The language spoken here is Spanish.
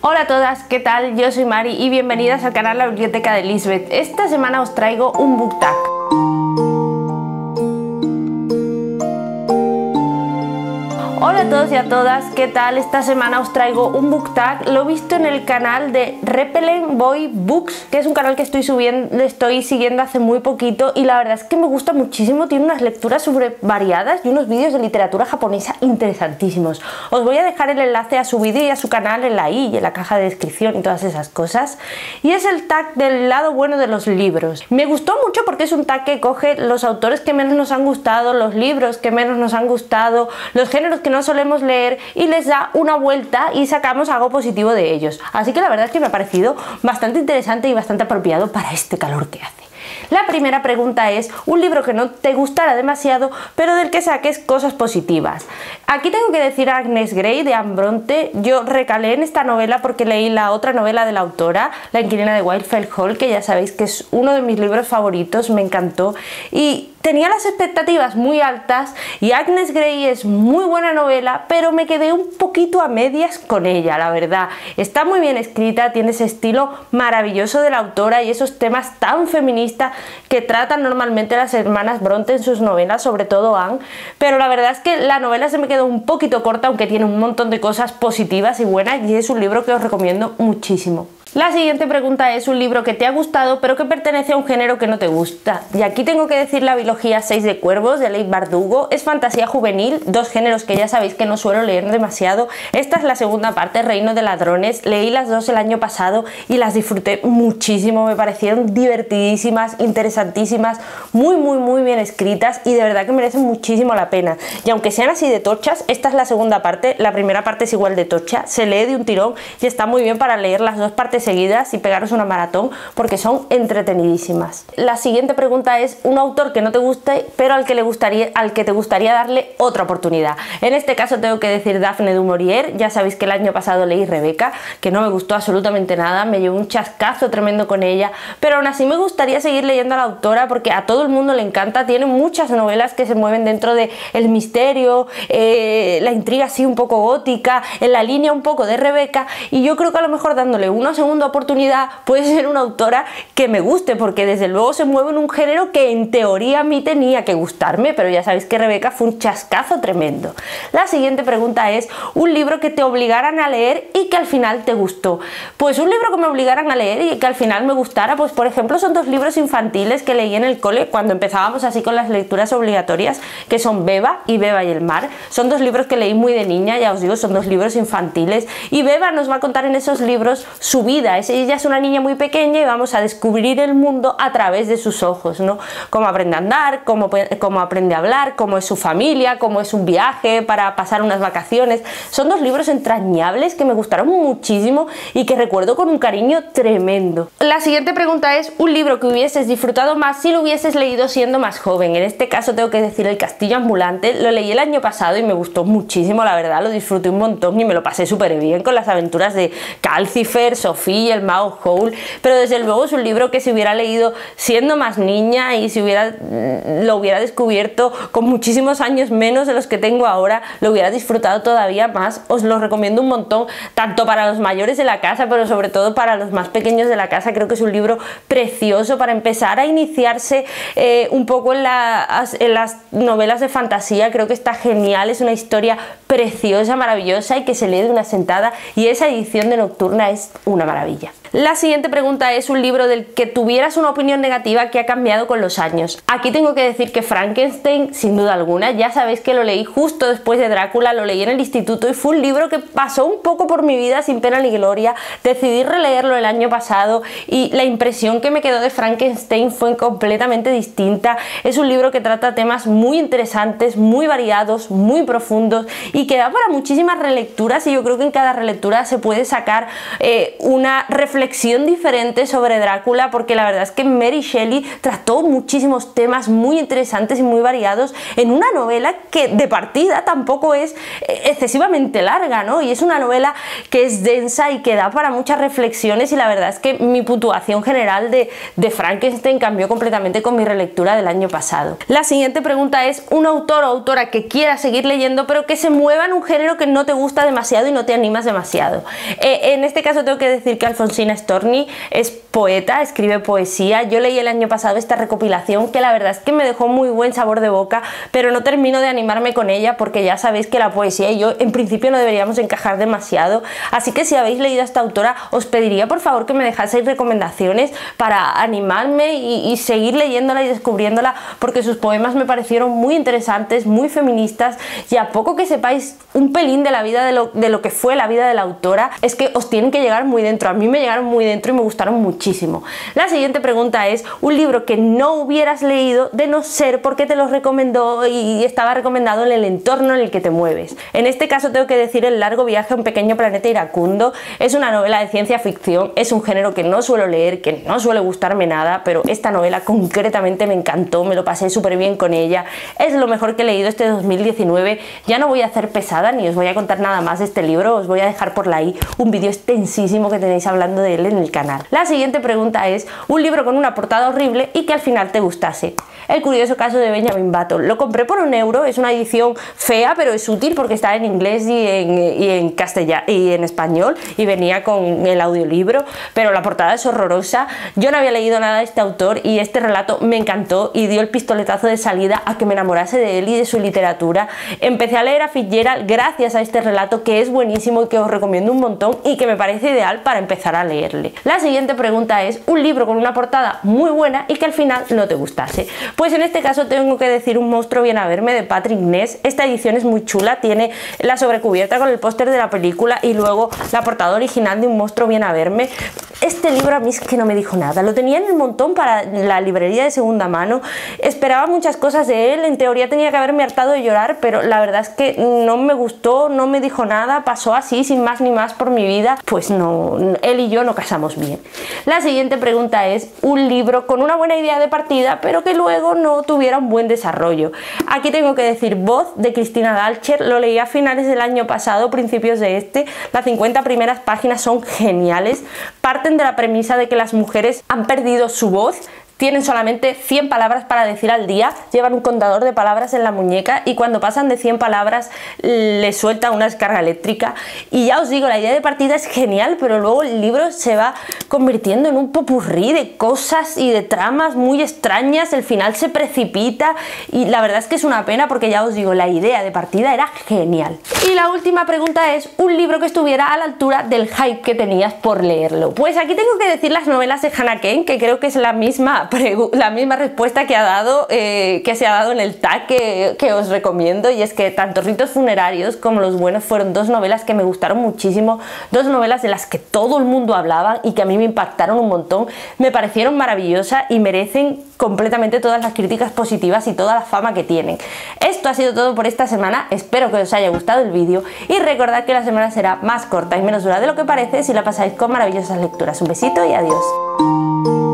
Hola a todas, ¿qué tal? Yo soy Mari y bienvenidas al canal La Biblioteca de Lisbeth. Esta semana os traigo un book tag. Hola a todos y a todas, ¿qué tal? Esta semana os traigo un book tag. Lo he visto en el canal de Repellent Boy Books, que es un canal que estoy siguiendo hace muy poquito y la verdad es que me gusta muchísimo. Tiene unas lecturas súper variadas y unos vídeos de literatura japonesa interesantísimos. Os voy a dejar el enlace a su vídeo y a su canal en la i y en la caja de descripción y todas esas cosas. Y es el tag del lado bueno de los libros. Me gustó mucho porque es un tag que coge los autores que menos nos han gustado, los libros que menos nos han gustado, los géneros que no solemos leer y les da una vuelta y sacamos algo positivo de ellos. Así que la verdad es que me ha parecido bastante interesante y bastante apropiado para este calor que hace. La primera pregunta es un libro que no te gustará demasiado pero del que saques cosas positivas. Aquí tengo que decir a Agnes Grey de Anne Bronte. Yo recalé en esta novela porque leí la otra novela de la autora, La inquilina de Wildfell Hall, que ya sabéis que es uno de mis libros favoritos, me encantó y tenía las expectativas muy altas y Agnes Grey es muy buena novela, pero me quedé un poquito a medias con ella, la verdad. Está muy bien escrita, tiene ese estilo maravilloso de la autora y esos temas tan feministas que tratan normalmente las hermanas Bronte en sus novelas, sobre todo Anne, pero la verdad es que la novela se me quedó un poquito corta, aunque tiene un montón de cosas positivas y buenas y es un libro que os recomiendo muchísimo. La siguiente pregunta es un libro que te ha gustado pero que pertenece a un género que no te gusta. Y aquí tengo que decir la biología 6 de Cuervos de Leigh Bardugo. Es fantasía juvenil, dos géneros que ya sabéis que no suelo leer demasiado. Esta es la segunda parte, Reino de Ladrones. Leí las dos el año pasado y las disfruté muchísimo. Me parecieron divertidísimas, interesantísimas, muy bien escritas y de verdad que merecen muchísimo la pena. Y aunque sean así de tochas, esta es la segunda parte. La primera parte es igual de tocha, se lee de un tirón y está muy bien para leer las dos partes seguidas y pegaros una maratón porque son entretenidísimas. La siguiente pregunta es un autor que no te guste pero al que te gustaría darle otra oportunidad. En este caso tengo que decir Daphne du Maurier. Ya sabéis que el año pasado leí Rebeca, que no me gustó absolutamente nada, me llevé un chascazo tremendo con ella, pero aún así me gustaría seguir leyendo a la autora porque a todo el mundo le encanta. Tiene muchas novelas que se mueven dentro de el misterio, la intriga así un poco gótica, en la línea un poco de Rebeca, y yo creo que a lo mejor dándole una segunda oportunidad puede ser una autora que me guste, porque desde luego se mueve en un género que en teoría a mí tenía que gustarme, pero ya sabéis que Rebeca fue un chascazo tremendo. La siguiente pregunta es un libro que te obligaran a leer y que al final te gustó. Pues un libro que me obligaran a leer y que al final me gustara, pues por ejemplo son dos libros infantiles que leí en el cole cuando empezábamos así con las lecturas obligatorias, que son Beba y el mar. Son dos libros que leí muy de niña, ya os digo, son dos libros infantiles y Beba nos va a contar en esos libros su vida. Ella es una niña muy pequeña y vamos a descubrir el mundo a través de sus ojos, ¿no? Cómo aprende a andar, cómo aprende a hablar, cómo es su familia, cómo es un viaje para pasar unas vacaciones. Son dos libros entrañables que me gustaron muchísimo y que recuerdo con un cariño tremendo. La siguiente pregunta es un libro que hubieses disfrutado más si lo hubieses leído siendo más joven. En este caso tengo que decir El castillo ambulante. Lo leí el año pasado y me gustó muchísimo, la verdad, lo disfruté un montón y me lo pasé súper bien con las aventuras de Calcifer, Sofía y el mago Howl, pero desde luego es un libro que si hubiera leído siendo más niña y si lo hubiera descubierto con muchísimos años menos de los que tengo ahora, lo hubiera disfrutado todavía más. Os lo recomiendo un montón, tanto para los mayores de la casa, pero sobre todo para los más pequeños de la casa. Creo que es un libro precioso para empezar a iniciarse un poco en las novelas de fantasía. Creo que está genial, es una historia preciosa, maravillosa y que se lee de una sentada, y esa edición de Nocturna es una maravilla. La siguiente pregunta es un libro del que tuvieras una opinión negativa que ha cambiado con los años. Aquí tengo que decir que Frankenstein, sin duda alguna. Ya sabéis que lo leí justo después de Drácula, lo leí en el instituto y fue un libro que pasó un poco por mi vida sin pena ni gloria. Decidí releerlo el año pasado y la impresión que me quedó de Frankenstein fue completamente distinta. Es un libro que trata temas muy interesantes, muy variados, muy profundos y que da para muchísimas relecturas, y yo creo que en cada relectura se puede sacar una reflexión reflexión diferente sobre Drácula, porque la verdad es que Mary Shelley trató muchísimos temas muy interesantes y muy variados en una novela que de partida tampoco es excesivamente larga, ¿no? Y es una novela que es densa y que da para muchas reflexiones, y la verdad es que mi puntuación general de Frankenstein cambió completamente con mi relectura del año pasado. La siguiente pregunta es: un autor o autora que quieras seguir leyendo pero que se mueva en un género que no te gusta demasiado y no te animas demasiado. En este caso tengo que decir que Alfonsina Storni es poeta, escribe poesía. Yo leí el año pasado esta recopilación que la verdad es que me dejó muy buen sabor de boca, pero no termino de animarme con ella porque ya sabéis que la poesía y yo en principio no deberíamos encajar demasiado, así que si habéis leído a esta autora os pediría por favor que me dejaseis recomendaciones para animarme y seguir leyéndola y descubriéndola, porque sus poemas me parecieron muy interesantes, muy feministas, y a poco que sepáis un pelín de la vida de lo que fue la vida de la autora, es que os tienen que llegar muy dentro. A mí me llegaron muy dentro y me gustaron muchísimo. La siguiente pregunta es: un libro que no hubieras leído de no ser porque te lo recomendó y estaba recomendado en el entorno en el que te mueves. En este caso tengo que decir El largo viaje a un pequeño planeta iracundo. Es una novela de ciencia ficción, es un género que no suelo leer, que no suele gustarme nada, pero esta novela concretamente me encantó, me lo pasé súper bien con ella. Es lo mejor que he leído este 2019. Ya no voy a hacer pesada ni os voy a contar nada más de este libro, os voy a dejar por ahí un vídeo extensísimo que tenéis hablando de él en el canal. La siguiente pregunta es: un libro con una portada horrible y que al final te gustase. El curioso caso de Benjamin Button. Lo compré por €1, es una edición fea pero es útil porque está en inglés y en castellano y en español, y venía con el audiolibro, pero la portada es horrorosa. Yo no había leído nada de este autor y este relato me encantó y dio el pistoletazo de salida a que me enamorase de él y de su literatura. Empecé a leer a Fitzgerald gracias a este relato, que es buenísimo y que os recomiendo un montón y que me parece ideal para empezar a leerle. La siguiente pregunta es: un libro con una portada muy buena y que al final no te gustase. Pues en este caso tengo que decir Un monstruo viene a verme, de Patrick Ness. Esta edición es muy chula, tiene la sobrecubierta con el póster de la película y luego la portada original de Un monstruo viene a verme. Este libro a mí es que no me dijo nada, lo tenía en el montón para la librería de segunda mano, esperaba muchas cosas de él, en teoría tenía que haberme hartado de llorar, pero la verdad es que no me gustó, no me dijo nada, pasó así sin más ni más por mi vida. Pues no, él y yo no casamos bien. La siguiente pregunta es: un libro con una buena idea de partida pero que luego no tuviera un buen desarrollo. Aquí tengo que decir Voz, de Cristina Dalcher. Lo leí a finales del año pasado, principios de este. Las 50 primeras páginas son geniales, parten de la premisa de que las mujeres han perdido su voz, tienen solamente 100 palabras para decir al día, llevan un contador de palabras en la muñeca y cuando pasan de 100 palabras les suelta una descarga eléctrica. Y ya os digo, la idea de partida es genial, pero luego el libro se va convirtiendo en un popurrí de cosas y de tramas muy extrañas, el final se precipita y la verdad es que es una pena porque ya os digo, la idea de partida era genial. Y la última pregunta es: un libro que estuviera a la altura del hype que tenías por leerlo. Pues aquí tengo que decir las novelas de Hannah Kane, que creo que es la misma respuesta que se ha dado en el tag que os recomiendo, y es que tanto Ritos funerarios como Los buenos fueron dos novelas que me gustaron muchísimo, dos novelas de las que todo el mundo hablaba y que a mí me impactaron un montón, me parecieron maravillosas y merecen completamente todas las críticas positivas y toda la fama que tienen. Esto ha sido todo por esta semana, espero que os haya gustado el vídeo y recordad que la semana será más corta y menos dura de lo que parece si la pasáis con maravillosas lecturas. Un besito y adiós.